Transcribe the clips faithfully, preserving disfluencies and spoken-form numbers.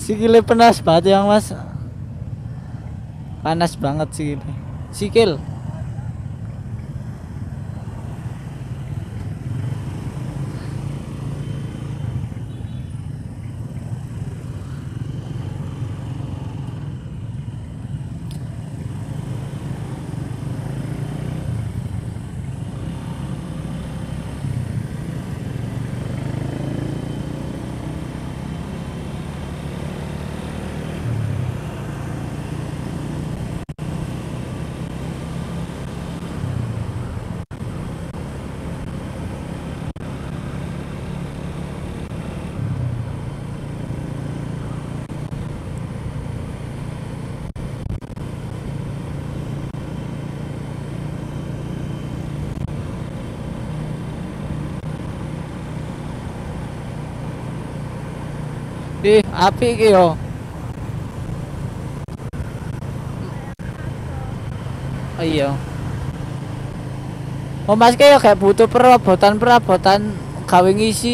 Sikilnya panas banget ya mas. Panas banget sikilnya. Sikil. Ih, api iki yo. Oh iya. Oh mas kayak kayak butuh perabotan-perabotan gawe ngisi.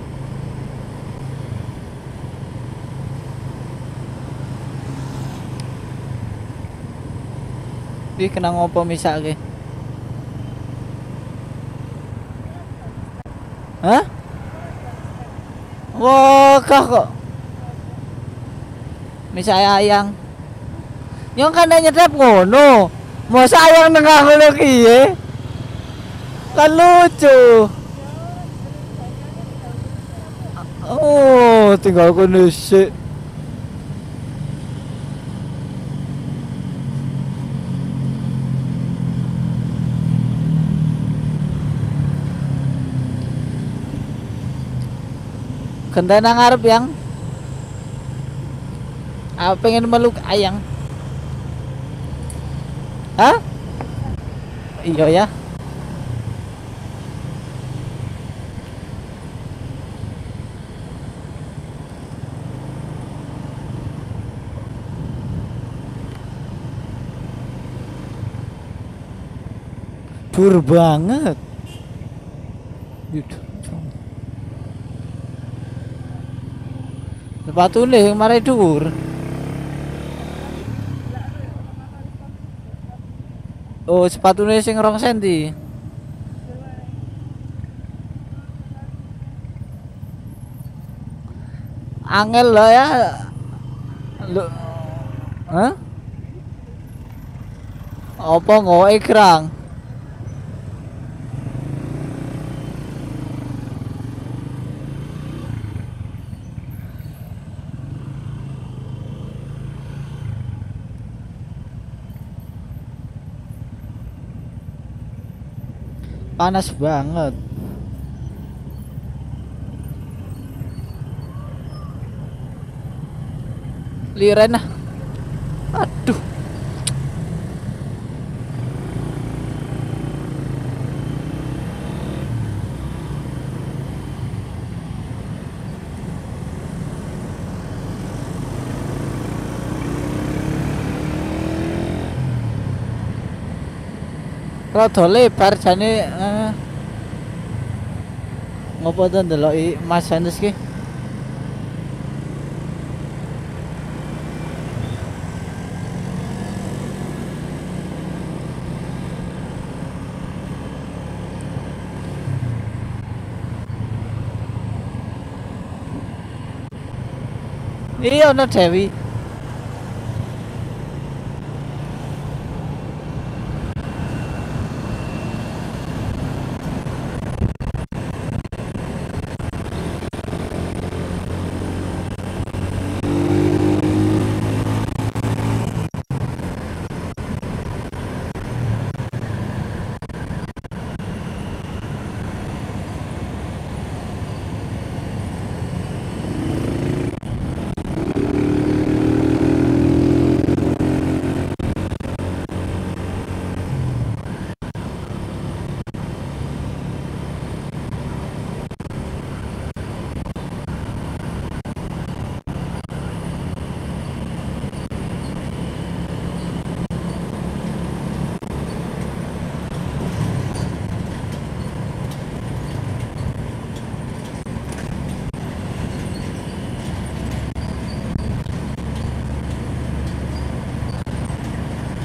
Ih, kena ngopo misake? Hah? Wah, kah kok. Misal ayang. Yang kan nyedap ngono. Masa ayang nengah ngono kiye? Kan lucu. Oh, tinggal kondisi. Gendana ngarep yang apa pengen meluk ayang. Hah? Iya ya. Dur banget. Sepatu nih mari dur. Oh, sepatunya sing rong senti. Angel lah ya. Lu hah? Apa ngoe kerang? Panas banget. Liren ah. Aduh. Rada lebar jane eh. Ngopo to ndeloki Mas Hanes ki? Iya ono Dewi.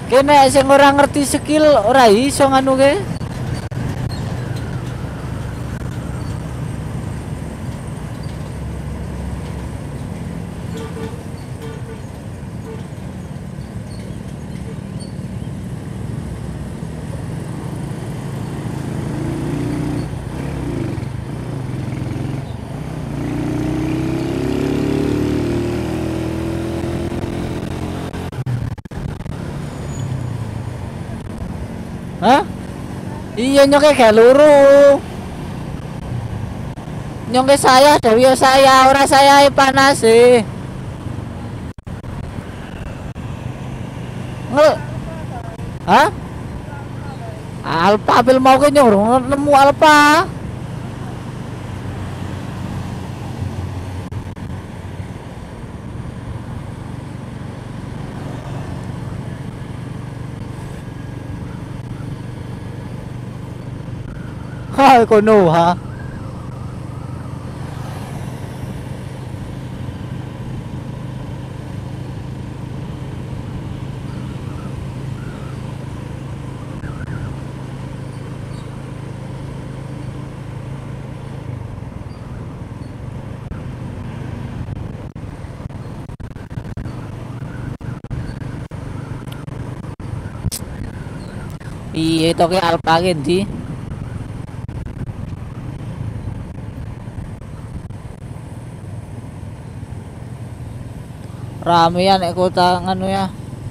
Kene sing ora ngerti skill ora iso nganu ke. Hah? Iya nyoke gak luru. Nyongke saya dewi saya ora saya panas sih. Ngel. Hah? Alpa pil mau ke nyuruh nemu Alpa. Hai kono ha. Iya itu ke Alpa di ramean nek kota nganu ya.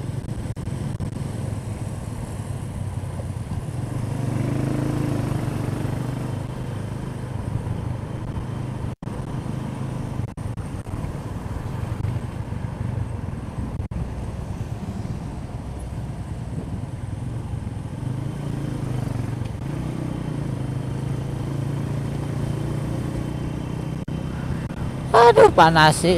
Aduh panas sih.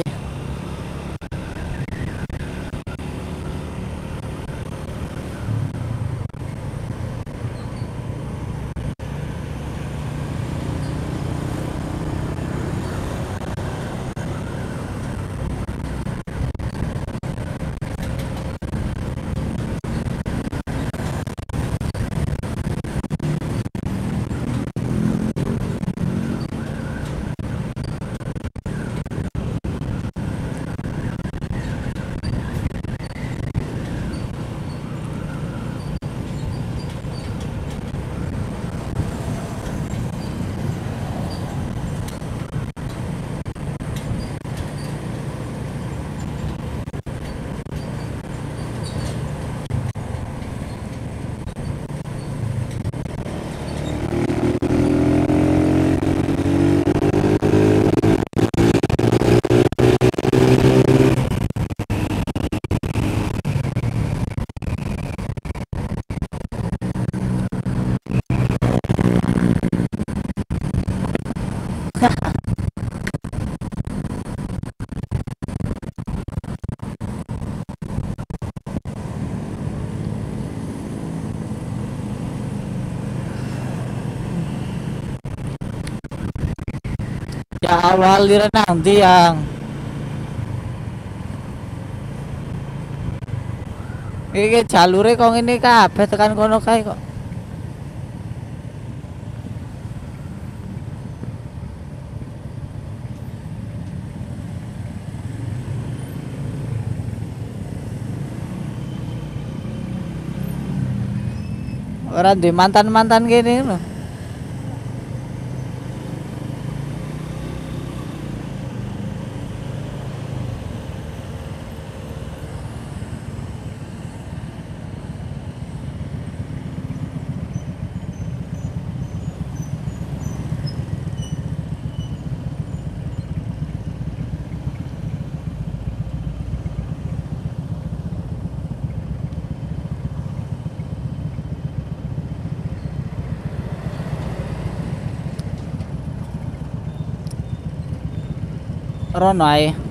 Ya awal direnang tiang. Iki jalure kok ngene kabeh tekan kono kae kok. Ora duwe mantan-mantan kene lho. Rono ae.